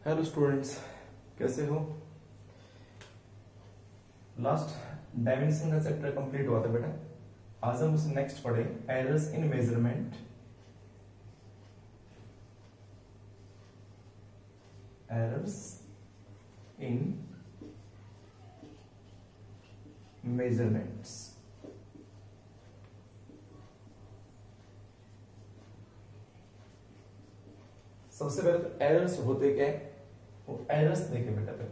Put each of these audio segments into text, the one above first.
Hello students, कैसे हो। Last dimension का चैप्टर कंप्लीट हुआ था बेटा। आज हम उसे नेक्स्ट पढ़े errors in measurement. Errors in measurements. सबसे पहले तो एरर्स होते क्या है, वो एरर्स देखे बेटा। पहले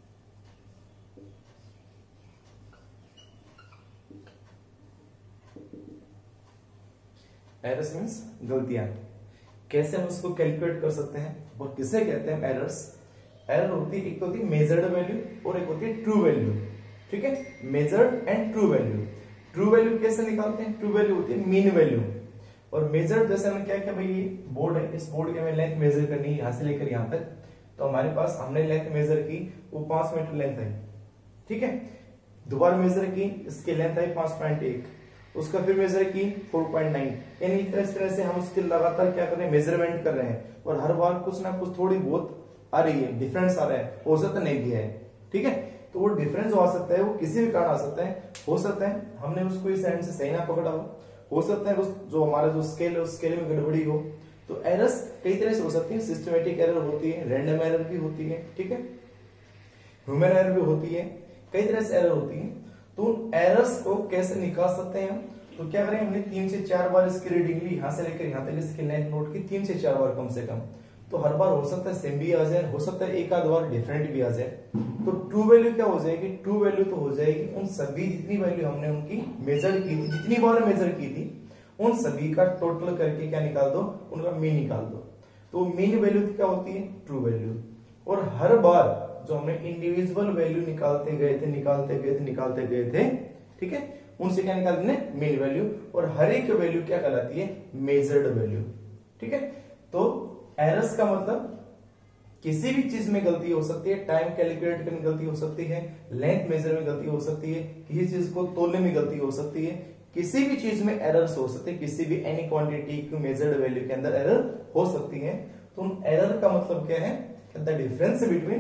एरर्स मीन्स गलतियां। कैसे हम उसको कैलकुलेट कर सकते हैं और किसे कहते हैं एरर्स। एरर होती है, एक तो होती है मेजर्ड वैल्यू और एक होती है ट्रू वैल्यू। ठीक है, measured and true value. True value कैसे निकालते हैं, ट्रू वैल्यू होती है मीन वैल्यू। और मेजर जैसे हमने क्या किया भाई, ये बोर्ड है, इस बोर्ड की हमें लेंथ मेजर करनी है, यहां से लेकर यहां तक। तो हमारे पास हमने लेंथ मेजर की, वो 5 मीटर लेंथ है। ठीक है, दोबारा मेजर की, इसकी लेंथ आई 5.1, उसका फिर मेजर की 4.9। यानी इस तरह से हम उसके लगातार क्या कर रहे हैं, मेजरमेंट कर रहे हैं। और हर बार कुछ ना कुछ थोड़ी बहुत आ रही है, डिफरेंस आ रहा है, हो सकता नहीं भी है। ठीक है, तो वो डिफरेंस आ सकता है, वो किसी भी कारण आ सकता है। हो सकता है हमने उसको इस एंड से सही ना पकड़ा हो सकता है उस जो हमारा जो स्केल है उस स्केल में गड़बड़ी हो। तो एरर्स कई तरह से हो सकती है। सिस्टमेटिक एरर होती है, रैंडम एरर भी होती है, ठीक है, ह्यूमन एरर भी होती है, कई तरह से एरर होती है। तो उन एरर्स को कैसे निकाल सकते हैं हम, तो क्या करें, हमने 3 से 4 बार इसकी रीडिंग ली, यहां से लेकर यहां तक इसकी लेंथ नोट की 3 से 4 बार कम से कम। तो हर बार हो सकता है सेम भी आ जाए, हो सकता है एक आध बार डिफरेंट भी आ जाए। तो ट्रू वैल्यू क्या हो जाएगी, ट्रू वैल्यू तो हो जाएगी उन सभी जितनी वैल्यू हमने उनकी मेजर की थी, जितनी बार मेजर की थी, उन सभी का टोटल करके क्या निकाल दो, उनका मीन निकाल दो। तो मीन वैल्यू क्या होती है, ट्रू वैल्यू। और हर बार जो हमने इंडिविजुअल वैल्यू निकालते गए थे, ठीक है, उनसे क्या निकाल देंगे, मीन वैल्यू। और हर एक वैल्यू क्या कहलाती है, मेजर्ड वैल्यू। ठीक है, तो एरर्स का मतलब किसी भी चीज में गलती हो सकती है। टाइम कैलकुलेट करने में गलती हो सकती है, लेंथ मेजर में गलती हो सकती है, किसी चीज को तोलने में गलती हो सकती है, किसी भी चीज में एरर्स हो सकते हैं, किसी भी एनी क्वांटिटी की मेजर्ड वैल्यू के अंदर एरर हो सकती है। तो उन एरर का मतलब क्या है, the difference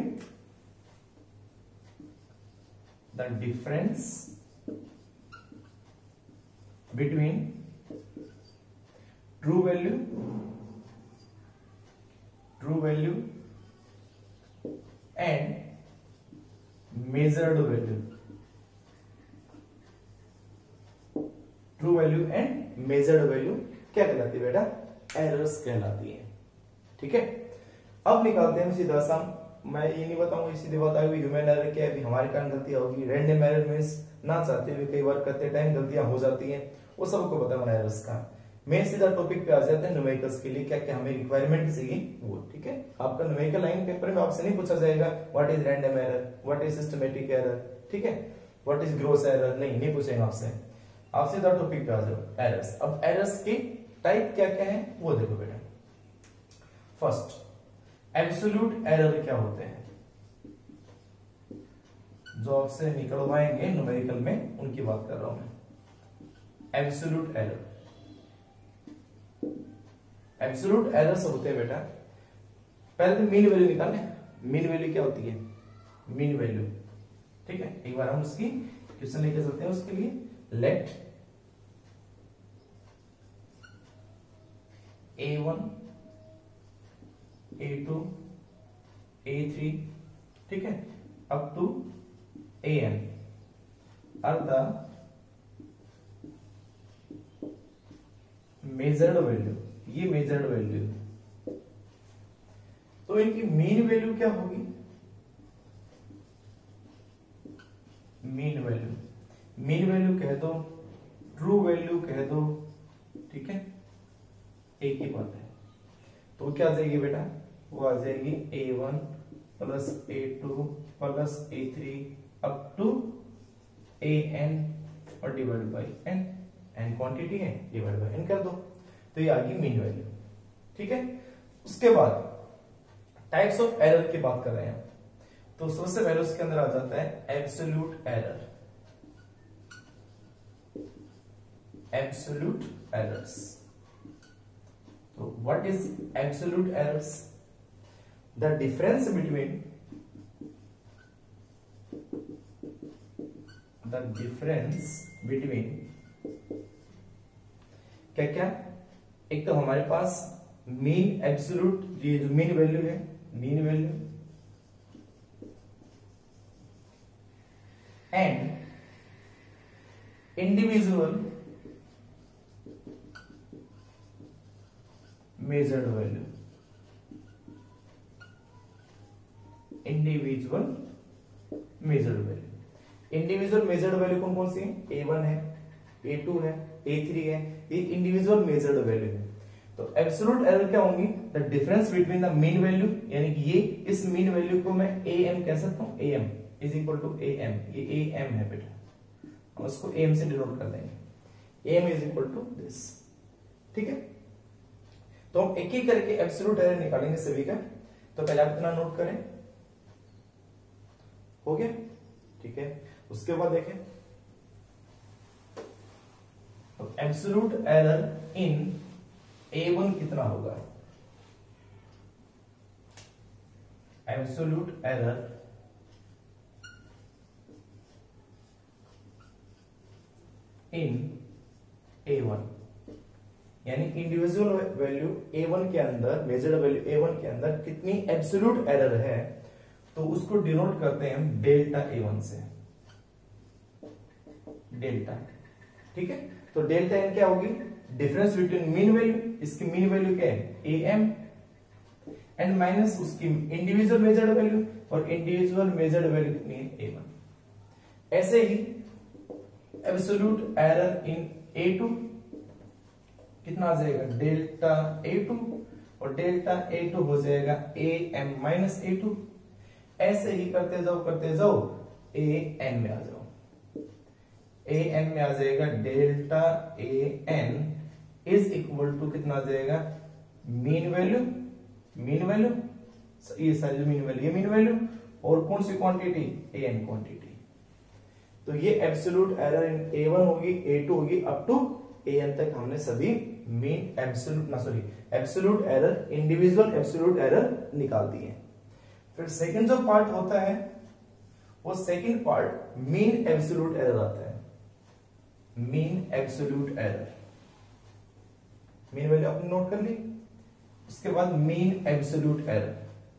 between true value and measured value. True value and measured value क्या कहलाती है बेटा, एरर्स कहलाती है। ठीक है, अब निकालते हैं सीधा सा। मैं ये नहीं बताऊंगा, सीधे बताऊंगा ह्यूमन एरर क्या है, अभी हमारे कारण गलतियां होगी। रैंडम एरर मींस ना चाहते हुए कई बार करते टाइम गलतियां हो जाती हैं, वो सबको पता है एरर्स का। मैं सीधा टॉपिक पे आ जाते हैं, न्यूमेरिकल्स के लिए क्या क्या हमें रिक्वायरमेंट चाहिए वो। ठीक है, आपका न्यूमेरिकल लाइन पेपर में आपसे नहीं पूछा जाएगा what is random error, what is systematic error, ठीक है, व्हाट इज ग्रॉस एरर, नहीं पूछेगा आपसे। आप सीधा टॉपिक पे आ जाओ, एरर्स। अब एरर्स की टाइप क्या क्या है वो देखो बेटा। फर्स्ट, एब्सोल्यूट एरर क्या होते हैं, जो आपसे निकलवाएंगे न्यूमेरिकल में, उनकी बात कर रहा हूं मैं। एब्सोल्यूट एरर, एब्सोल्यूट एरर्स होते हैं बेटा, पहले तो मीन वैल्यू निकालने। मीन वैल्यू क्या होती है, मीन वैल्यू, ठीक है, एक बार हम उसकी क्वेश्चन लेके चलते हैं। उसके लिए लेट A1 A2 A3, ठीक है, up to AN are the measured value. ये मेजर्ड वैल्यू, तो इनकी मीन वैल्यू क्या होगी, मीन वैल्यू कह दो, ट्रू वैल्यू कह दो, ठीक है, एक ही बात है। तो क्या आ जाएगी बेटा, वो आ जाएगी A1 plus A2 plus A3 up to AN और divide by N। N quantity है, डिवाइड बाई N कर दो, तो ये आ गई मीन वैल्यू। ठीक है, उसके बाद टाइप्स ऑफ एरर की बात कर रहे हैं, तो सबसे पहले उसके अंदर आ जाता है एब्सोल्यूट एरर। एब्सोल्यूट एरर्स, तो what is absolute errors, the difference between क्या क्या, एक तो हमारे पास मीन एब्सोल्यूट, ये जो मीन वैल्यू है, mean value and individual measured value, individual measured value. Individual measured value कौन कौन सी है? A1 है, A2 है, A3 है, ये इंडिविजुअल मेजर्ड वैल्यू है। तो एब्सोल्यूट एरर क्या होंगी? The difference between the mean value, यानी कि ये इस मीन वैल्यू को मैं AM कह सकता हूं, AM is equal to AM, ये AM है बेटा, हम उसको AM से डिनोट कर देंगे, AM is equal to this. ठीक है, तो हम एक एक करके एब्सोल्यूट एरर निकालेंगे सभी का। तो पहले आप इतना नोट करें, हो गया? ठीक है, उसके बाद देखें तो एब्सोल्यूट एरर इन A1 कितना होगा? एब्सोल्यूट एरर इन A1, यानी इंडिविजुअल वैल्यू A1 के अंदर, मेजर्ड वैल्यू A1 के अंदर कितनी एब्सोल्यूट एरर है, तो उसको डिनोट करते हैं हम डेल्टा A1 से, डेल्टा। ठीक है, तो डेल्टा एन क्या होगी? डिफरेंस बिटवीन मीन वैल्यू, इसकी मीन वैल्यू क्या है? AM, एंड माइनस उसकी इंडिविजुअल मेजर्ड वैल्यू, और इंडिविजुअल मेजर्ड वैल्यू कितनी है? A1। ऐसे ही एब्सोल्यूट एरर इन A2 कितना आ जाएगा? डेल्टा A2, और डेल्टा A2 हो जाएगा AM माइनस A2। ऐसे ही करते जाओ AN में आ जाओ, AN में आ जाएगा delta AN is equal to कितना आ जाएगा? मीन वैल्यू, ये सारी जो मीन वैल्यू, ये मीन वैल्यू, और कौन सी क्वांटिटी? AN quantity. तो ये एब्सोल्यूट एरर इन A1 होगी, A2 होगी, अप टू AN तक हमने सभी mean absolute error, individual absolute error निकाल दिए। फिर सेकंड जो पार्ट होता है, वो second part mean absolute error आता है। Mean absolute error, mean value आपने नोट कर ली, उसके बाद मीन एब्सोल्यूट एरर।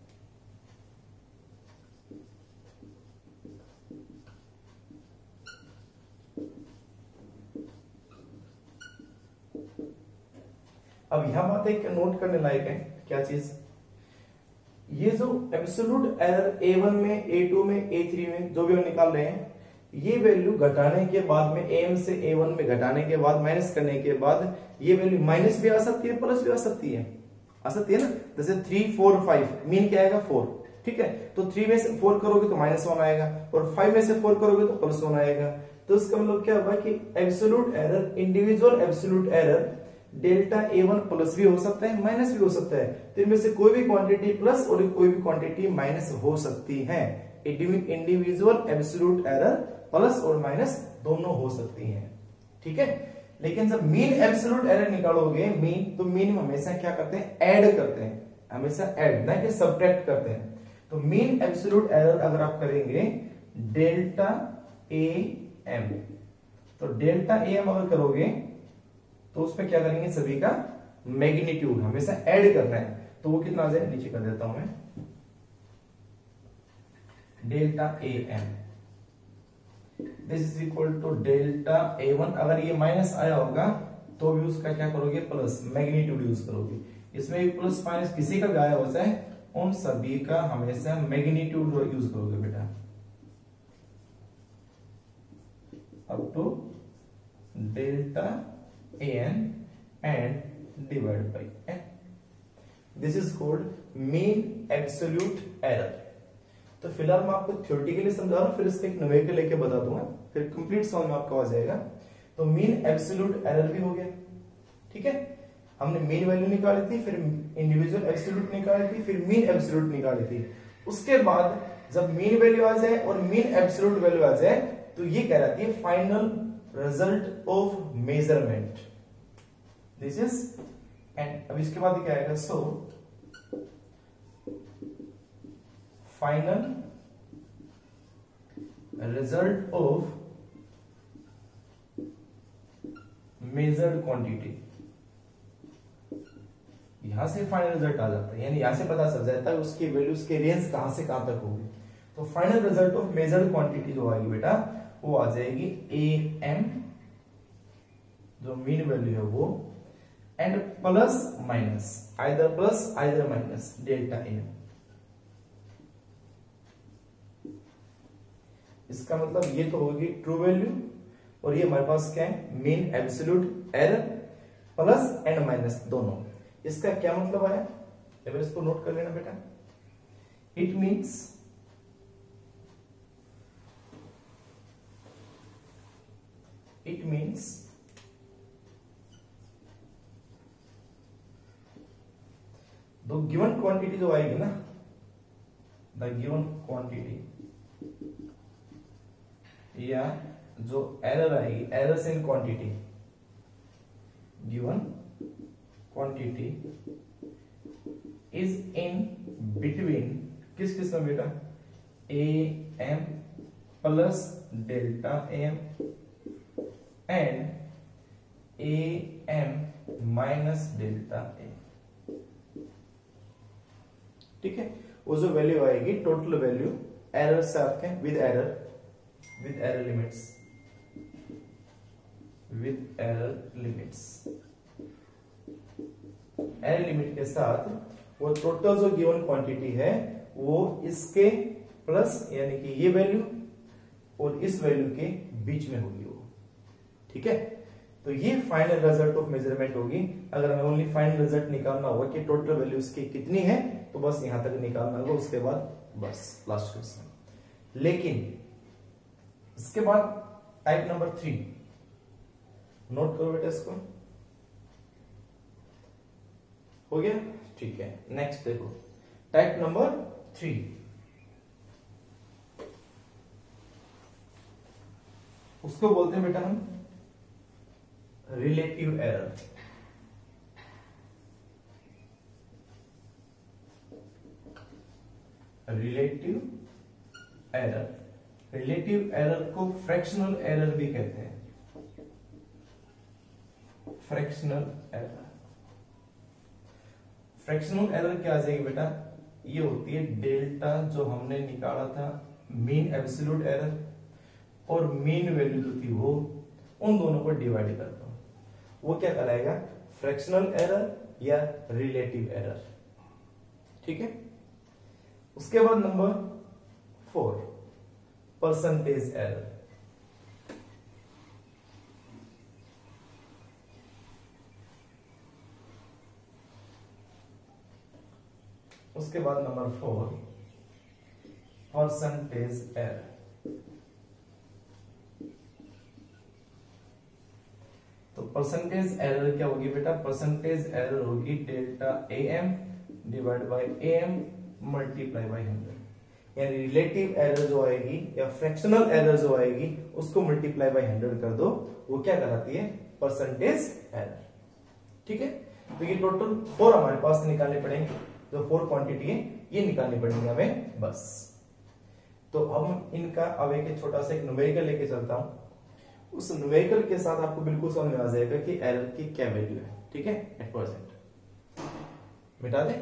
अब यहां बात एक नोट करने लायक है, क्या चीज? ये जो एब्सोल्यूट एरर A1 में, A2 में, A3 में जो भी हम निकाल रहे हैं, ये वैल्यू घटाने के बाद में AM से A1 में घटाने के बाद, माइनस करने के बाद, ये वैल्यू माइनस भी आ सकती है, प्लस भी आ सकती है ना। जैसे 3, 4, 5, मीन क्या आएगा? 4। ठीक है, तो 3 में से 4 करोगे तो -1 आएगा, और 5 में से 4 करोगे तो +1 आएगा। तो इसका मतलब क्या होगा कि absolute error, individual absolute error delta A1 plus भी हो सकता है, माइनस भी हो सकता है। तो इनमें से कोई भी क्वांटिटी प्लस और कोई भी क्वांटिटी माइनस हो सकती है। इंडिविजुअल एब्सोल्यूट एरर प्लस और माइनस दोनों हो सकती हैं। ठीक है, लेकिन जब मीन एब्सोल्यूट एरर निकालोगे, मीन, तो मीन में हमेशा क्या करते हैं? ऐड करते हैं, हमेशा ऐड, ना कि सब्ट्रैक्ट करते हैं। तो मीन एब्सोल्यूट एरर अगर आप करेंगे डेल्टा AM, तो डेल्टा AM अगर करोगे तो उसमें क्या करेंगे? सभी का मैग्नीट्यूड हमेशा ऐड करना है। तो वो कितना आ जाएगा? नीचे कर देता हूं मैं, delta AM this is equal to delta A1। अगर ये माइनस आया होगा तो भी उसका क्या करोगे? प्लस, मैग्नीट्यूड यूज करोगे। इसमें भी प्लस माइनस किसी का भी आया हो जाए, उन सभी का हमेशा मैग्नीट्यूड यूज करोगे बेटा, up to delta AN and divide by N. This is called mean absolute error. तो फिलहाल मैं आपको थ्योरेटिकली समझा रहा हूं, फिर इसका एक न्यूमेरिकल लेके बता दूंगा, फिर कंप्लीट समझ में आपको आ जाएगा। तो मीन एब्सोल्यूट एरर भी हो गया। ठीक है, हमने मीन वैल्यू निकाली थी, फिर इंडिविजुअल एब्सोल्यूट निकाली थी, फिर मीन एब्सोल्यूट निकाली थी। उसके बाद जब मीन वैल्यू आ जाए और मीन एब्सोल्यूट वैल्यू आ जाए, तो ये कहलाती है final result of measurement. This is, and अब इसके बाद क्या आएगा? So final result of measured quantity. यहां से फाइनल रिजल्ट आ जाता है, यानी यहां से पता चल जाता है उसकी वैल्यूज के रेंज कहां से कहां तक होगी। तो final result of measured quantity जो आएगी बेटा वो आ जाएगी ए एम, जो मीन वैल्यू है वो, and plus minus, either plus either minus delta M. इसका मतलब ये तो होगी ट्रू वैल्यू, और ये हमारे पास क्या है, mean absolute error, plus and minus दोनों। इसका क्या मतलब है, एक बार इसको नोट कर लेना बेटा। It means the given quantity जो आएगी ना, द गिवन क्वांटिटी या जो एरर आएगी, errors in quantity, given quantity is in between किस किस में बेटा, A M plus delta M and A M minus delta M. ठीक है, वो जो वैल्यू आएगी टोटल वैल्यू एरर से आपके with error limits, with error limit के साथ वो टोटल जो गिवन क्वांटिटी है वो इसके प्लस यानी कि ये वैल्यू और इस वैल्यू के बीच में होगी वो। ठीक है, तो ये फाइनल रिजल्ट ऑफ मेजरमेंट होगी। अगर हमें ओनली फाइनल रिजल्ट निकालना होगा कि टोटल वैल्यू इसकी कितनी है, तो बस यहां तक निकालना होगा, उसके बाद बस लास्ट क्वेश्चन। लेकिन इसके बाद टाइप नंबर 3 नोट करो बेटा, इसको हो गया। ठीक है, नेक्स्ट देखो टाइप नंबर 3। उसको बोलते हैं बेटा हम रिलेटिव एरर। रिलेटिव एरर को फ्रैक्शनल एरर भी कहते हैं, फ्रैक्शनल एरर। फ्रैक्शनल एरर क्या आ जाएगी बेटा, ये होती है डेल्टा जो हमने निकाला था मीन एब्सोल्यूट एरर और मीन वैल्यू जो थी वो, उन दोनों को डिवाइड करता हूं, वो क्या कहलाएगा, फ्रैक्शनल एरर या रिलेटिव एरर। ठीक है, उसके बाद नंबर 4 परसेंटेज एरर। उसके बाद नंबर 4 परसेंटेज एरर। तो परसेंटेज एरर क्या होगी बेटा, परसेंटेज एरर होगी delta A M divide by A M multiply by 100। यानी रिलेटिव एरर जो आएगी या फ्रैक्शनल एरर जो आएगी उसको मल्टीप्लाई बाई 100 कर दो, वो क्या कहलाती है, परसेंटेज एरर। ठीक है, तो ये टोटल 4 हमारे पास निकालने पड़ेंगे, जो 4 क्वांटिटी है ये निकालनी पड़ेंगे हमें बस। तो अब इनका अब एक छोटा सा एक न्यूमेरिकल लेके चलता हूं, उस न्यूमेरिकल के साथ आपको बिल्कुल समझ में आ जाएगा कि एरर की क्या वैल्यू है। ठीक है, एट परसेंट मिटा दें।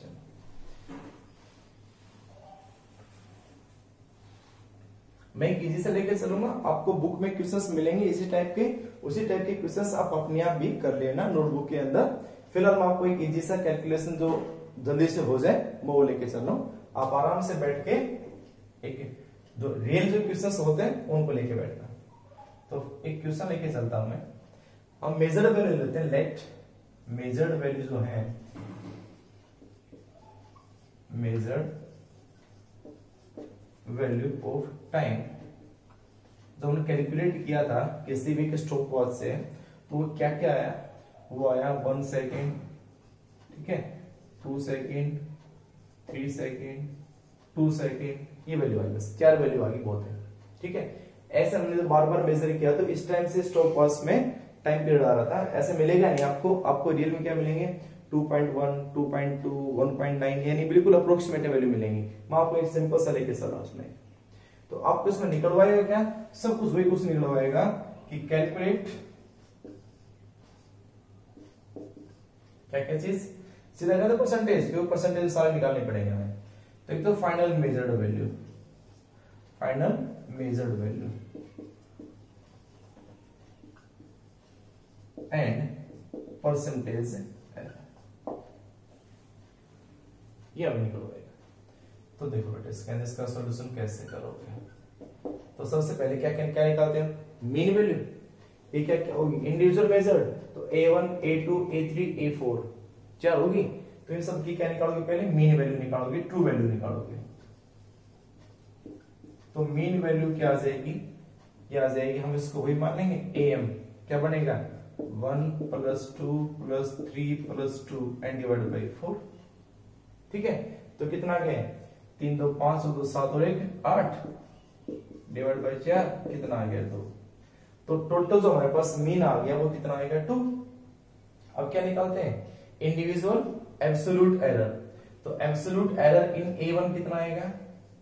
मैं इजी से लेके चलूंगा, आपको बुक में क्वेश्चंस मिलेंगे इसी टाइप के, उसी टाइप के क्वेश्चंस आप अपने आप भी कर लेना नोटबुक के अंदर। फिलहाल मैं आपको एक इजी सा कैलकुलेशन जो जल्दी से हो जाए मैं वो लेके चल रहा हूं, आप आराम से बैठ के एक जो रियल जो क्वेश्चंस होते हैं उनको लेके बैठना। तो एक क्वेश्चन लेके चलता हूं मैं, हम मेजर्ड वैल्यू लेते हैं, लेट मेजर्ड वैल्यू जो है, मेजर्ड वैल्यू ऑफ टाइम जो हमने कैलकुलेट किया था किसी भी स्टॉप वॉच से, तो वो क्या क्या आया, वो आया 1 सेकेंड, ठीक है, 2 सेकेंड, 3 सेकेंड, 2 सेकेंड, ये वैल्यू आई, बस 4 वैल्यू आ गई, बहुत है। ठीक है, ऐसे हमने बार बार मेजर किया तो इस टाइम से स्टॉप वॉच में टाइम पीरियड आ रहा था, ऐसे मिलेगा नहीं आपको। आपको रियल में क्या मिलेंगे, 2.1, 2.2, 1.9 यानी बिल्कुल अप्रोक्सीमेट वैल्यू मिलेंगी। मैं आपको एक सिंपल सा लेके चल रहा हूं उसमें। तो आपको इसमें निकलवाएगा क्या, सब कुछ वही कुछ निकलवाएगा कि कैलकुलेट क्या क्या चीज, सीधा कहते परसेंटेज, क्योंकि परसेंटेज सारे निकालने पड़ेंगे हमें। तो एक तो final measured value, final measured value and percentage error, ये हमें निकलवाएगा। तो देखो बेटा इसका सॉल्यूशन कैसे करोगे। तो सबसे पहले क्या क्या क्या निकालते हैं, मीन वैल्यू, ये क्या क्या होगी, इंडिविजुअल मेजर्ड, तो A1, A2, A3, A4 चार होगी। तो इन सब की क्या निकालोगे, पहले मीन वैल्यू निकालोगे, ट्रू वैल्यू निकालोगे। तो मीन वैल्यू क्या आ जाएगी, ये आ जाएगी, हम इसको वही मान लेंगे AM, क्या बनेगा 1 + 2 + 3 + 2 एंड डिवाइडेड बाई 4। ठीक है, तो कितना आ गया, 3 2 5 2 7 और 1 8 डिवाइड बाई 4 कितना आ गया 2। तो टोटल जो हमारे पास मीन आ गया वो कितना आएगा 2। अब क्या निकालते हैं, इंडिविजुअल एब्सोल्यूट एरर। तो एब्सोल्यूट एरर इन A1 कितना आएगा,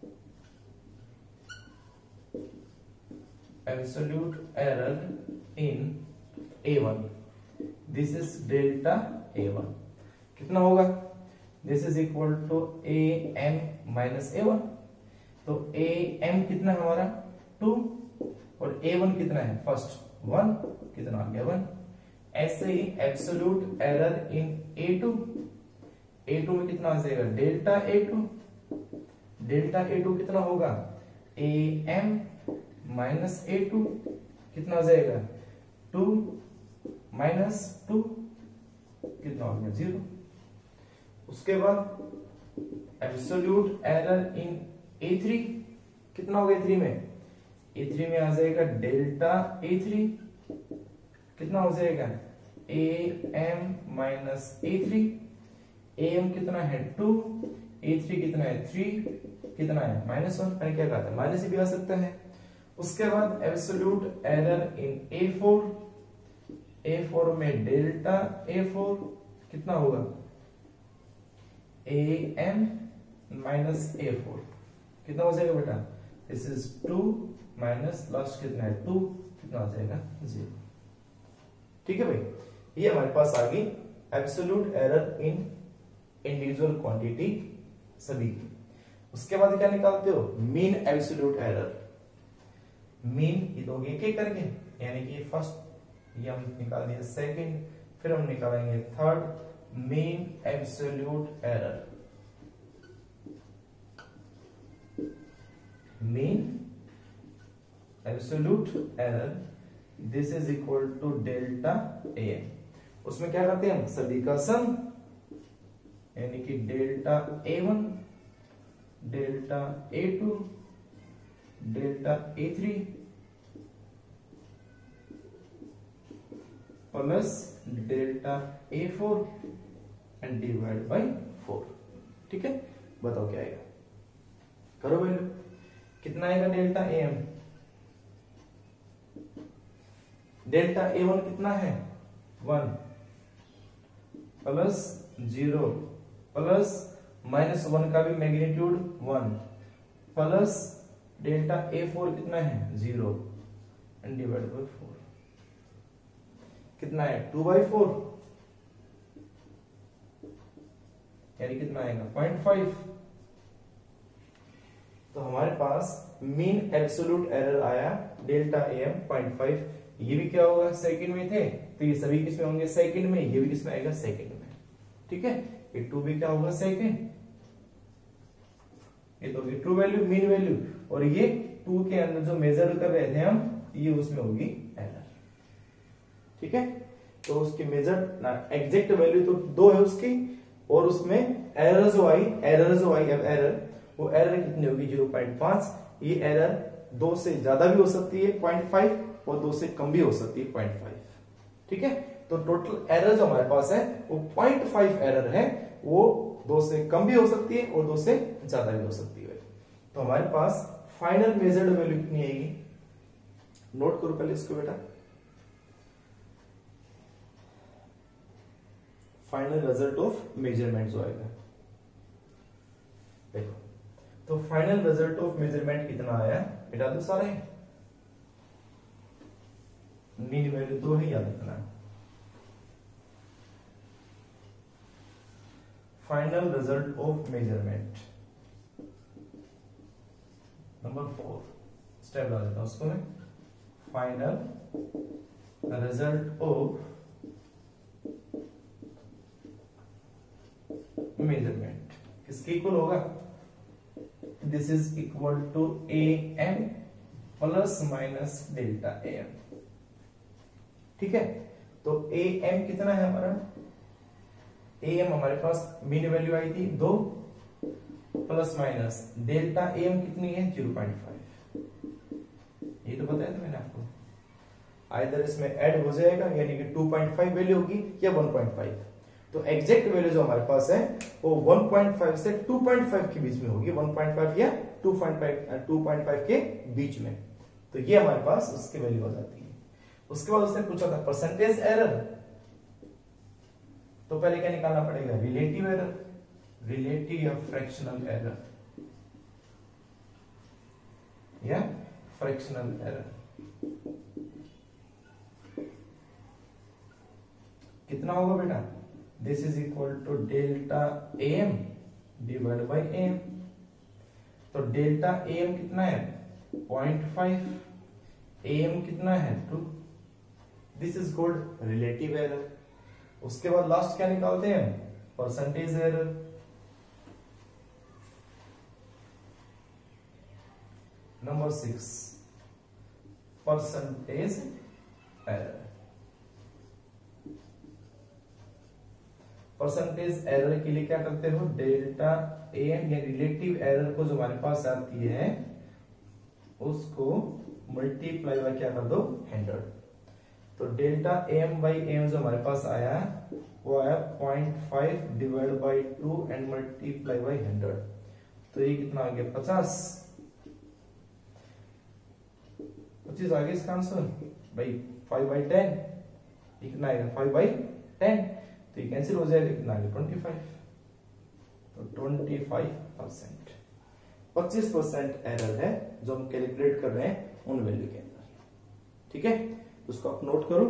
absolute error in A1, this is delta A1 कितना होगा, this is equal to AM minus A1। तो AM कितना है हमारा 2 और A1 कितना है फर्स्ट 1, कितना आ गया 1। ऐसे ही एब्सोल्यूट एरर इन A2, A2 में कितना आ जाएगा डेल्टा A2, डेल्टा A2 कितना होगा AM माइनस A2, कितना आ जाएगा 2 माइनस 2 कितना हो गया 0। उसके बाद एब्सोल्यूट एरर इन A3 कितना हो गया A3 में, A3 में आ जाएगा डेल्टा A3, कितना हो जाएगा AM माइनस A3, AM कितना है 2, A3 कितना है 3, कितना है -1, मैंने क्या कहा था माइनस भी आ सकता है। उसके बाद एब्सोल्यूट एरर इन A4, A4 में डेल्टा A4 कितना होगा AM माइनस A4, कितना हो जाएगा बेटा, दिस इज 2 माइनस लास्ट कितना है 2, कितना हो जाएगा 0। ठीक है भाई, ये हमारे पास आ गई absolute error in individual quantity सभी की। उसके बाद क्या निकालते हो, मीन एब्सोल्यूट एरर। मीन ये दोगे एक एक करके, यानी कि फर्स्ट ये हम निकाल दिए, सेकंड फिर हम निकालेंगे third, mean absolute error, mean absolute error, this is equal to delta AM। उसमें क्या करते हैं हम सभी का सम, यानी कि delta A1, delta A2, delta A3 plus delta A4 and divide by 4। ठीक है, बताओ क्या आएगा, करो वैल्यू, कितना आएगा डेल्टा AM, डेल्टा A1 कितना है 1 प्लस 0 प्लस -1 का भी मैग्नीट्यूड 1 प्लस डेल्टा A4 कितना है 0 एंड डिवाइड बाय 4, कितना है 2/4, यानी कितना आएगा 0.5। तो हमारे पास मीन एब्सोल्यूट एरर आया डेल्टा AM 0.5। ये भी क्या होगा सेकंड में थे, तो ये सभी किसमें होंगे सेकंड में, ये भी किसमें आएगा सेकंड में। ठीक है, ये 2 भी क्या होगा सेकंड, ये तो होगी ट्रू वैल्यू मीन वैल्यू, और ये 2 के अंदर जो मेजर कर रहे थे हम, ये उसमें होगी एरर। ठीक है, तो उसकी मेजर एग्जैक्ट वैल्यू तो 2 है उसकी, और उसमें एरर जो आई एरर वो एरर कितनी होगी 0.5। ये एरर 2 से ज्यादा भी हो सकती है 0.5 और 2 से कम भी हो सकती है 0.5। ठीक है, तो टोटल एरर जो हमारे पास है वो 0.5 एरर है, वो 2 से कम भी हो सकती है और 2 से ज्यादा भी हो सकती है। तो हमारे पास फाइनल मेजर्ड वैल्यू कितनी आएगी, नोट करो पहले इसको बेटा। फाइनल रिजल्ट ऑफ मेजरमेंट जो आएगा, देखो तो फाइनल रिजल्ट ऑफ मेजरमेंट कितना आया बेटा, तो सारे मीन वैल्यू 2 है, याद रखना। Final result of measurement number 4 step ला देता हूं उसको मैं। फाइनल रिजल्ट ऑफ मेजरमेंट किसके इक्वल होगा, this is equal to A M plus minus delta A M. ठीक है, तो ए एम कितना है हमारा, ए एम हमारे पास मीन वैल्यू आई थी 2 plus minus delta A M कितनी है 0.5। ये तो बताया था मैंने आपको, आइदर इसमें ऐड हो जाएगा यानी कि 2.5 वैल्यू होगी या 1.5। तो एग्जैक्ट वैल्यू जो हमारे पास है वो 1.5 से 2.5 के बीच में होगी, 1.5 या 2.5 के बीच में। तो ये हमारे पास उसकी वैल्यू हो जाती है। उसके बाद उसने पूछा था परसेंटेज एरर, तो पहले क्या निकालना पड़ेगा, रिलेटिव एरर, रिलेटिव या फ्रैक्शनल एरर या फ्रैक्शनल एरर। कितना होगा बेटा, this is equal to delta M divide by M. तो डेल्टा एम कितना है 0.5, एम कितना है 2, this is called relative error. उसके बाद लास्ट क्या निकालते हैं, percentage error. Number 6 percentage error. Percentage error के लिए क्या करते हो, डेल्टा एम या रिलेटिव एरर को जो हमारे पास आती है उसको मल्टीप्लाई बाय क्या कर दो 100। तो डेल्टा एम बाई एम जो हमारे पास आया वो आया 0.5 divide by 2 and multiply by 100। तो ये कितना आ गया 50 आ गया इसका आंसर भाई 5/10। कितना आएगा 5/10, तो ये कैंसिल हो जाएगा, कितना आ गया 25। तो 25%, 25% एरर है जो हम कैलकुलेट कर रहे हैं उन वैल्यू के अंदर। ठीक है, उसको आप नोट करो।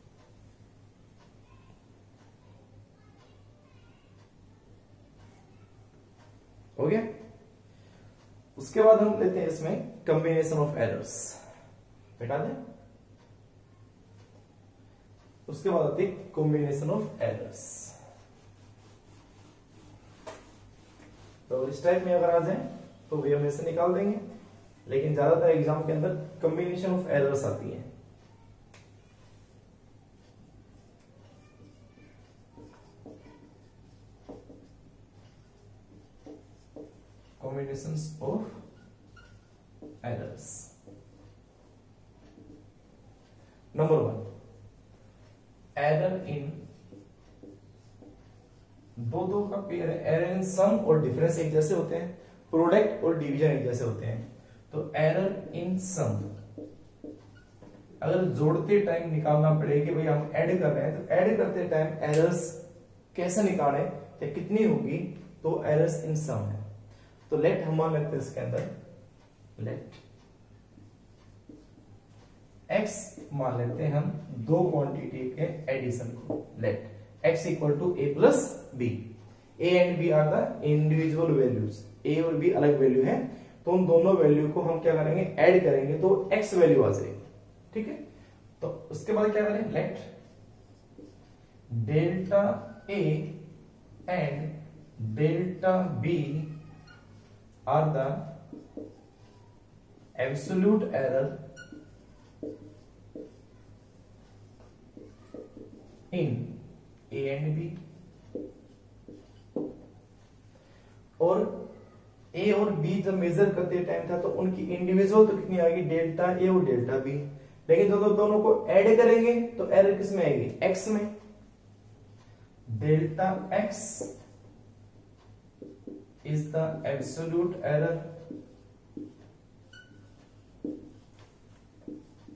हो गया। उसके बाद हम लेते हैं इसमें कॉम्बिनेशन ऑफ एरर्स, बेटा दें। उसके बाद आती है कॉम्बिनेशन ऑफ एरर्स। तो इस टाइप में अगर आ जाए तो वे हम ऐसे निकाल देंगे, लेकिन ज्यादातर एग्जाम के अंदर कॉम्बिनेशन ऑफ एरर्स आती है। combinations of errors. Number 1, error in दो का पेयर है, एरर इन सम और डिफरेंस एक जैसे होते हैं, प्रोडक्ट और डिवीजन एक जैसे होते हैं। तो एरर इन सम अगर जोड़ते टाइम निकालना पड़े कि भाई हम ऐड कर रहे हैं, तो ऐड करते टाइम एरर्स कैसे निकालें या कितनी होगी, तो एरर्स इन सम है। तो लेट हम मान लेते हैं इसके अंदर, लेट x मान लेते हैं हम दो क्वांटिटी के एडिशन को। Let x equal to a plus B. a and b are the individual values, a और b अलग वैल्यू है, तो उन दोनों वैल्यू को हम क्या करेंगे, ऐड करेंगे तो x वैल्यू आ जाएगी। ठीक है, तो उसके बाद क्या करें, let delta a and delta b are the absolute error in A and B। और A और B जब मेजर करते टाइम था तो उनकी इंडिविजुअल तो कितनी आएगी, डेल्टा A और डेल्टा B। लेकिन जब दोनों को ऐड करेंगे तो एरर किस में आएगी, X में। Delta X is the absolute error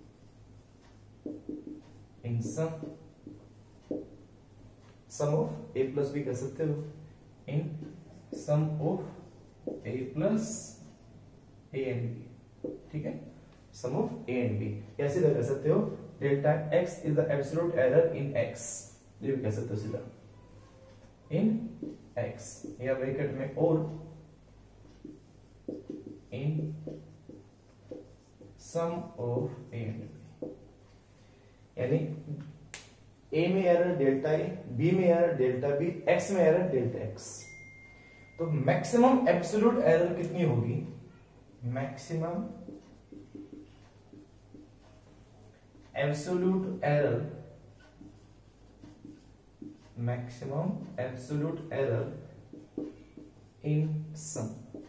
in sum of plus B कह सकते हो in sum of A plus A and B, ठीक है, sum of A and B. या सीधा कह सकते हो delta X is the absolute error in X, ये भी कह सकते हो सीधा इन एक्स, या ब्रैकेट में और in sum of A and b, यानी ए में एरर डेल्टा ए, बी में एरर डेल्टा बी, एक्स में एरर डेल्टा एक्स। तो मैक्सिमम एब्सोल्यूट एरर कितनी होगी, maximum absolute error, maximum absolute error in sum,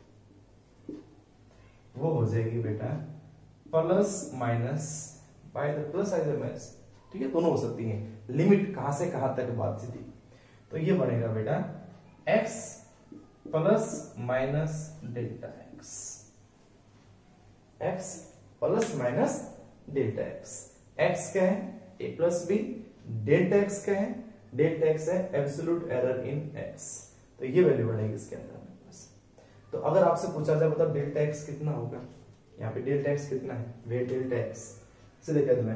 वो हो जाएगी बेटा plus minus by the plus either minus, ठीक है, दोनों हो सकती हैं, लिमिट कहां से कहां तक बात सीधी। तो ये बनेगा बेटा x plus minus delta x, x plus minus delta x. x क्या है, a plus b, delta x क्या है, डेल्टा एक्स है एब्सोल्यूट एरर इन x, तो ये वैल्यू बढ़ेगी इसके अंदर में बस। तो अगर आपसे पूछा जाए बताओ डेल्टा एक्स कितना होगा, यहाँ पे डेल्टा एक्स कितना है, वे डेल्टा एक्स से देखा तुम्हें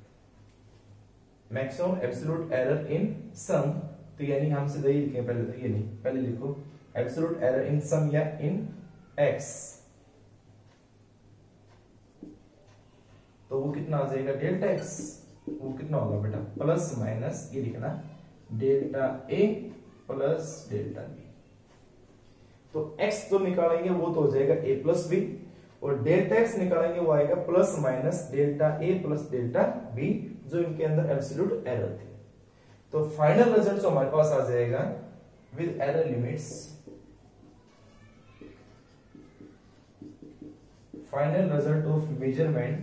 maximum absolute error in sum, तो यानी हम सीधे ही लिखें, पहले तो ये नहीं, पहले लिखो एब्सोल्यूट एरर इन सम या इन एक्स, तो वो कितना आ जाएगा डेल्टा एक्स, वो कितना होगा बेटा प्लस माइनस, ये लिखना delta a plus delta b. तो x तो निकालेंगे वो तो हो जाएगा a प्लस बी, और डेल्टा एक्स निकालेंगे वो आएगा plus minus delta a plus delta b, जो इनके अंदर एब्सोल्यूट एरर थी। तो फाइनल रिजल्ट जो हमारे पास आ जाएगा with error limits, final result of measurement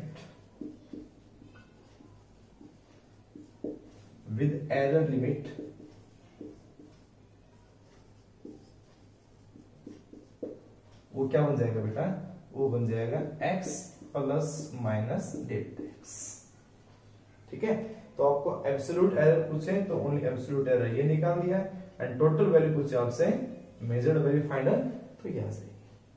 with error limit वो क्या बन जाएगा बेटा, वो बन जाएगा x plus minus delta x, ठीक है। तो आपको एब्सोल्यूट एरर पूछे तो ओनली एब्सोल्यूट एरर ये निकाल दिया, एंड टोटल वैल्यू पूछे आपसे मेजर्ड वैल्यू फाइनल, तो ये आ जाएगी।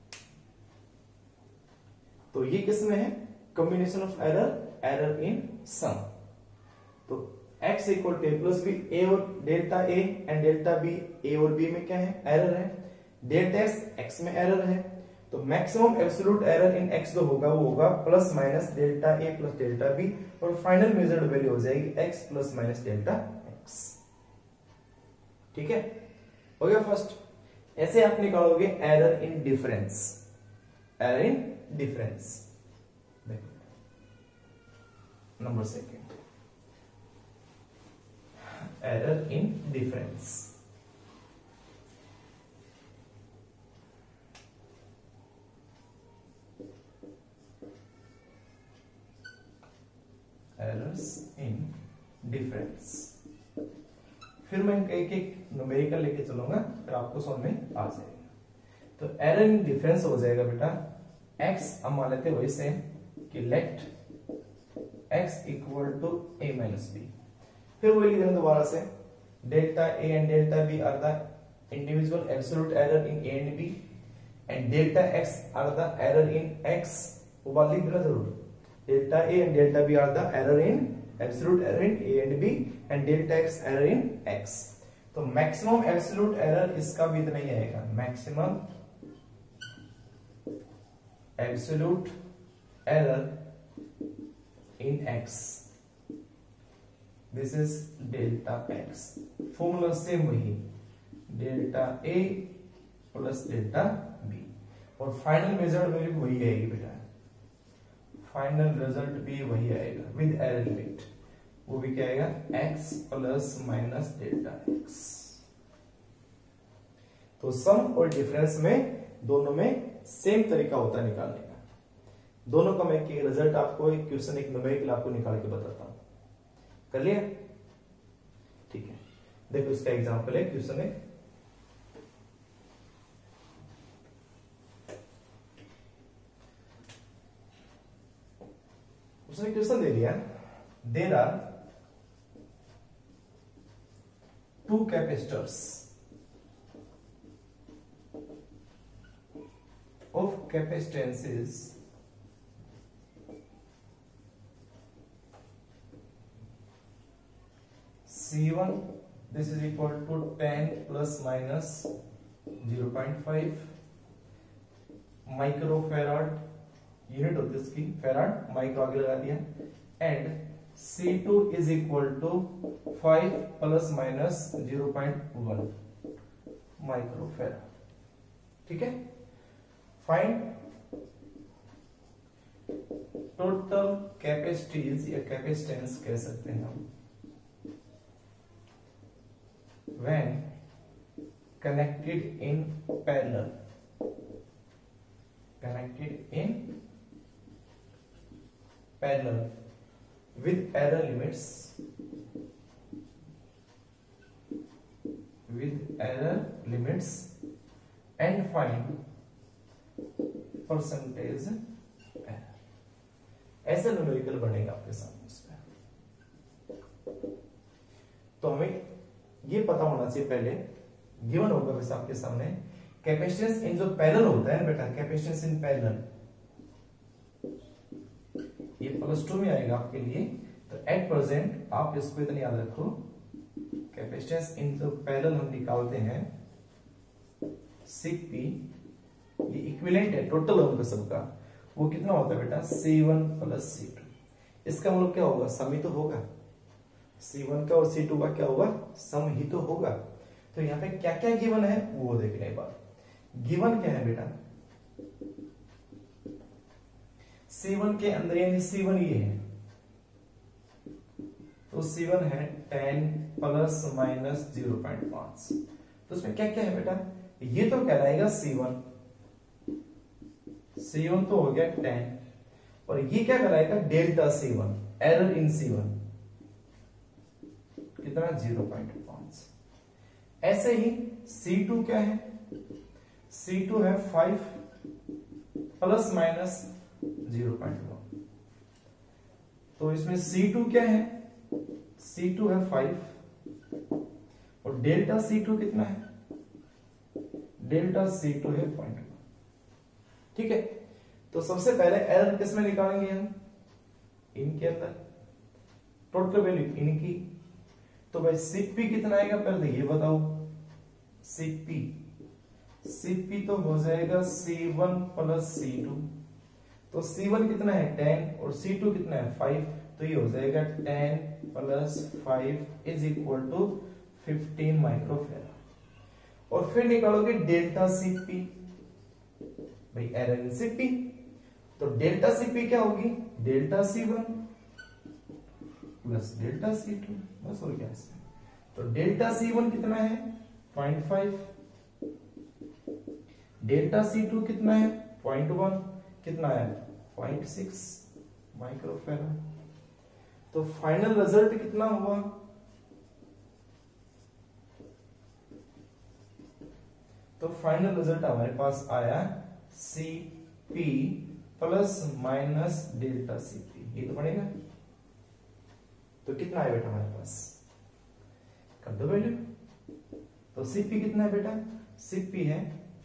तो ये किस में है, combination of error, error in sum. तो x equal to a plus b, a और delta a and delta b, a और बी में क्या है, एरर है, डेल्टा एक्स एक्स में एरर है, तो maximum absolute error in x जो होगा वो होगा plus minus delta a plus delta b, और फाइनल मेजर्ड वैल्यू हो जाएगी x plus minus delta x, ठीक है, हो गया फर्स्ट। ऐसे आप निकालोगे error in difference, error in difference, देखो number second, error in difference. Errors in difference, फिर मैं एक एक न्यूमेरिकल लेके चलूंगा, फिर आपको समझ में आ जाएगा। तो एरर इन डिफरेंस हो जाएगा बेटा x, अब मान लेते वही सेम कि let x equal to a minus b, फिर वही लिख देना दोबारा से, delta a and delta b are the individual absolute error in a and b, and delta x are the error in x, वो बात लिख देना जरूर, delta a and delta b are the error in absolute error in a and b, and delta x error in x। तो maximum absolute error इसका भी इतना ही आएगा, maximum absolute error in x, this is delta x, formula same वही, delta a plus delta b, और final measured value वही आएगी बेटा, फाइनल रिजल्ट भी वही आएगा विद एरर लिमिट, वो भी क्या आएगा x plus minus delta x. तो सम और डिफरेंस में दोनों में सेम तरीका होता है निकालने का, दोनों का मैं रिजल्ट आपको एक क्वेश्चन, एक न्यूमेरिकल आपको निकाल के बताता हूं, कर लिया, ठीक है। देखो इसका एग्जांपल है, क्वेश्चन है, उसने क्वेश्चन दे दिया, there are two capacitors of capacitances C1, this is equal to 10 plus minus 0.5 microfarad, unit होती है इसकी फेराड, माइक्रो आगे लगा दिया, and C2 is equal to 5 plus minus 0.1 microfarad. ठीक है, फाइंड टोटल कैपेसिटीज या कैपेसिटेंस कह सकते हैं हम when connected in parallel with error limits and find percentage error। ऐसा न्यूमेरिकल बनेगा आपके सामने इसमें। तो हमें ये पता होना चाहिए पहले, गिवन होगा वैसे आपके सामने कैपेसिटेंस इन जो पैरेलल होता है ना बेटा, कैपेसिटेंस इन पैरेलल, ये +2 में आएगा आपके लिए। तो एट प्रेजेंट आप इसको इतना याद रखो, कैपेसिटेंस इन जो पैरेलल हम निकालते हैं Cp, ये इक्विवेलेंट है टोटल होगा सबका, वो कितना होता है बेटा C1 प्लस C2। इसका मतलब क्या होगा, सम ही तो होगा, C1 का और C2 का क्या होगा, सम ही तो होगा। तो यहाँ पे क्या क्या गिवन है वो देखने एक बार। गिवन क्या है बेटा, C1 के अंदर यानी C1 ये है, तो C1 है 10 प्लस माइनस 0.5। तो उसमें क्या क्या है बेटा, ये तो कहलाएगा C1 तो हो गया 10, और ये क्या कहलाएगा delta C1, error in C1 कितना 0.5। ऐसे ही C2 क्या है, C2 है 5 प्लस माइनस 0.1। तो इसमें C2 क्या है, C2 है 5 और डेल्टा C2 कितना है, डेल्टा C2 है 0.1। ठीक है, तो सबसे पहले एरर किसमें निकालेंगे हम, इनके अंदर, टोटल वैल्यू इनकी। तो भाई Cp कितना आएगा पहले ये बताओ, Cp तो हो जाएगा C1 प्लस C2। तो C1 कितना है 10 और C2 कितना है 5, तो ये हो जाएगा 10 plus 5 is equal to 15 microfarad. और फिर निकालोगे डेल्टा Cp, भाई एरर इन Cp, तो डेल्टा Cp क्या होगी, delta C1 plus delta C2, बस हो गया इसमें। तो डेल्टा C1 कितना है 0.5, डेल्टा C2 कितना है 0.1, कितना है 0.6 माइक्रोफेराड। तो फाइनल रिजल्ट कितना हुआ, तो फाइनल रिजल्ट हमारे पास आया Cp plus minus delta Cp, ये तो पड़ेगा। तो कितना है बेटा हमारे पास, कर दो वैल्यू। तो Cp कितना है बेटा, Cp है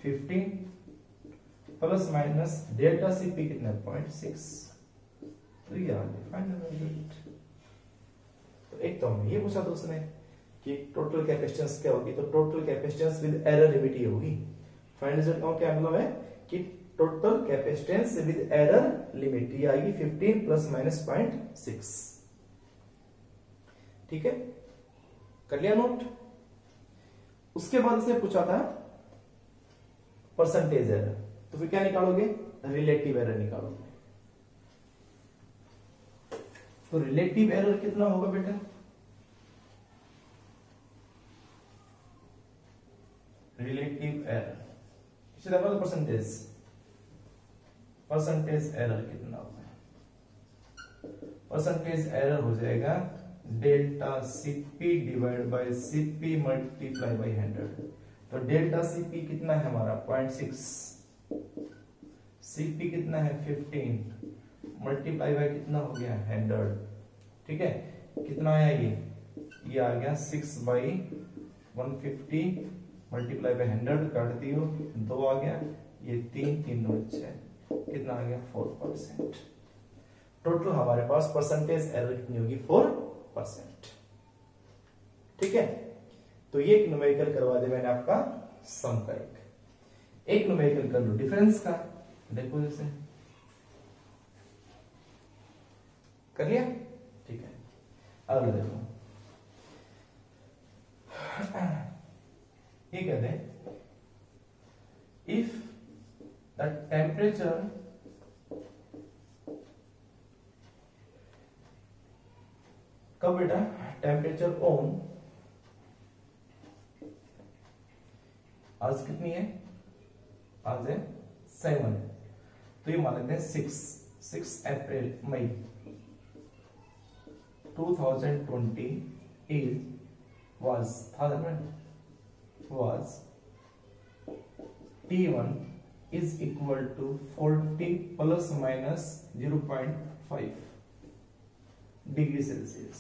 15 प्लस माइनस डेल्टा Cp कितना है 0.6। तो ये आ गया फाइनल रिजल्ट। तो एक तो हमें ये पूछा था उसने कि टोटल कैपेसिटेंस क्या होगी, तो total capacitance with error limit ये होगी। फाइनल रिजल्ट का क्या मतलब है कि total capacitance with error limit ये आएगी 15 प्लस माइनस 0.6। ठीक है, कर लिया नोट। उसके बाद से पूछा था परसेंटेज एरर, तो फिर क्या निकालोगे, रिलेटिव एरर निकालोगे। तो रिलेटिव एरर कितना होगा बेटा, रिलेटिव एरर परसेंटेज एरर कितना होगा, परसेंटेज एरर हो जाएगा delta Cp divide by Cp multiply by 100। तो डेल्टा Cp कितना है हमारा 0.6, Cp कितना है 15 मल्टीप्लाई बाय कितना हो गया 100। ठीक है, कितना आया ये आ गया 6/100। 150 मल्टीप्लाई बाय 100 काट दियो, 2 आ गया, ये 3 नोट 6, कितना आ गया 4%। टोटल हमारे पास परसेंटेज एरर कितनी होगी 4%। ठीक है, तो ये एक न्यूमेरिकल करवा दे मैंने आपका सम का, एक न्यूमेरिकल कर लो डिफरेंस का, देखो जैसे कर लिया। ठीक है, अगला देखो, ये कहते हैं इफ द टेम्परेचर कब बेटा, टेम्परेचर ऑन आज कितनी है, आज है 7, तो ये मान लेते हैं 6 अप्रैल मई 2020 was T1 is equal to 40 plus minus 0.5 degree Celsius,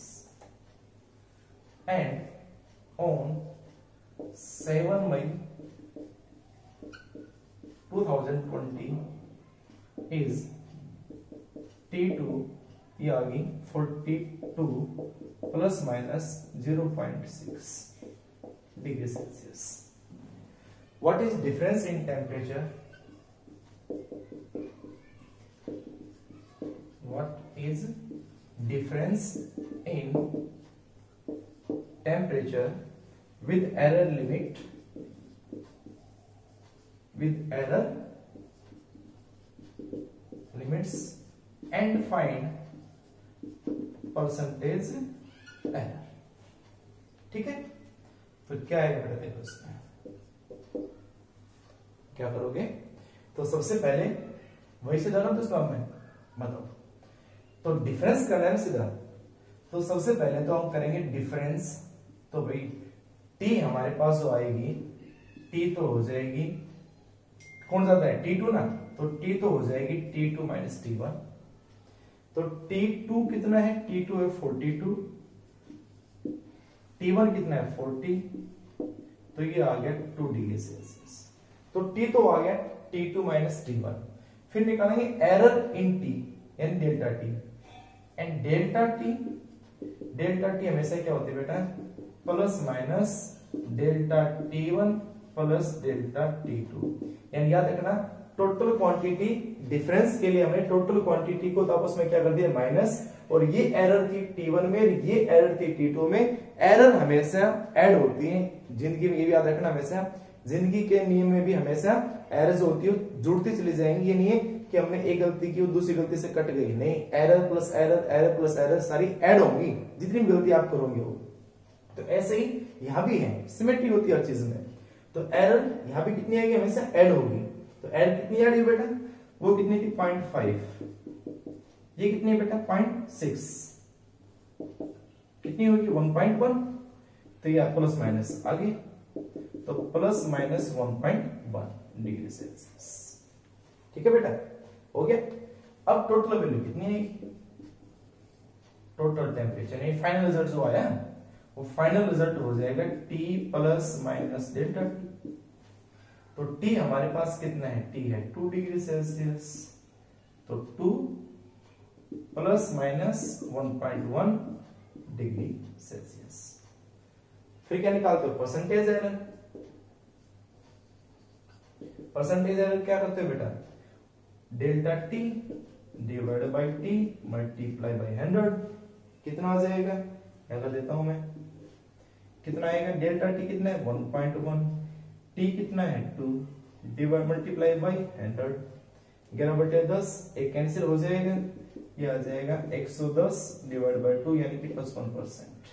and on 7 May 2020 is T2 ये आ गई 42 plus minus 0.6 degree Celsius. What is difference in temperature, what is difference in temperature with error limit, with error limits and find percentage error। ठीक है, तो क्या है बेटा, देखो इसमें क्या करोगे, तो सबसे पहले वही से डालो तो स्वाम में बताओ, तो डिफरेंस करना है सीधा, तो सबसे पहले तो हम करेंगे डिफरेंस, तो भाई टी हमारे पास जो आएगी, टी तो हो जाएगी, कौन ज्यादा है T2 ना, तो T तो हो जाएगी T2 माइनस T1, तो T2 कितना है, T2 है 42, T1 कितना है 40, तो ये आ गया 2 डिग्री सेल्सियस, तो T तो आ गया T2 माइनस T1। फिर निकालेंगे एरर इन T यानी delta T, and delta T हमेशा क्या होती है बेटा, plus minus delta T1 plus delta T2, यानी याद रखना टोटल क्वांटिटी डिफरेंस के लिए हमने टोटल क्वांटिटी को तो आपस में क्या कर दिया माइनस, और ये एरर थी T1 में, ये एरर थी T2 में। एरर हमेशा ऐड होती है जिंदगी में, ये भी याद रखना, हमेशा जिंदगी के नियम में भी हमेशा एरर्स होती है, जुड़ती चली जाएंगी। ये नहीं है कि हमने एक गलती की और दूसरी गलती से कट गई, नहीं, error plus error, error plus error सारी ऐड होंगी जितनी भी गलती आप करोगे वो। तो ऐसे ही यहां भी है, सिमेट्री होती है हर चीज में, तो एरर यहां भी कितनी आएगी, हमेशा ऐड होगी। तो एरर कितनी ऐड हुई बेटा, वो कितनी थी 0.5, ये कितनी है बेटा 0.6, कितनी होगी 1.1, तो ये प्लस माइनस आगे, तो प्लस माइनस 1.1 डिग्री सेल्सियस। ठीक है बेटा, हो गया। अब टोटल वैल्यू कितनी है, टोटल टेम्परेचर, ये फाइनल रिजल्ट जो आया वो फाइनल रिजल्ट हो जाएगा T plus minus delta T। तो T हमारे पास कितना है, T है 2 डिग्री सेल्सियस, तो 2 प्लस माइनस 1.1 डिग्री सेल्सियस। फिर क्या निकालते हो, परसेंटेज एरर। परसेंटेज एरर क्या करते हो बेटा, delta T divide by T multiply by 100, कितना आ जाएगा, क्या देता हूं मैं, कितना आएगा, डेल्टा T कितना है 1.1, T कितना है 2 डिवाइड मल्टीप्लाई बाई 100, 11/10 एक कैंसिल हो जाएगा, ये आ जाएगा 110 डिवाइड बाई 2 यानी कि 55%।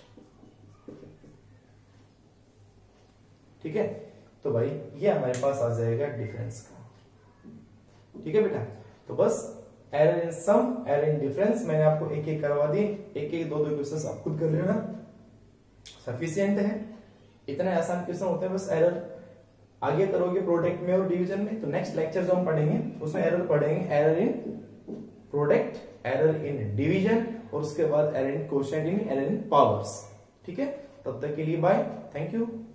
ठीक है, तो भाई ये हमारे पास आ जाएगा डिफरेंस का। ठीक है बेटा, तो बस error in sum, error in difference मैंने आपको एक एक करवा दी, एक एक दो क्वेश्चंस आप खुद कर लेना, सफिशिएंट है। इतने आसान क्वेश्चन होते हैं, बस एरर आगे करोगे प्रोडक्ट में और डिवीजन में, तो नेक्स्ट लेक्चर जो हम पढ़ेंगे उसमें एरर पढ़ेंगे, error in product, error in division, और उसके बाद error in quotient, error in powers. ठीक है, तब तक के लिए बाय, थैंक यू।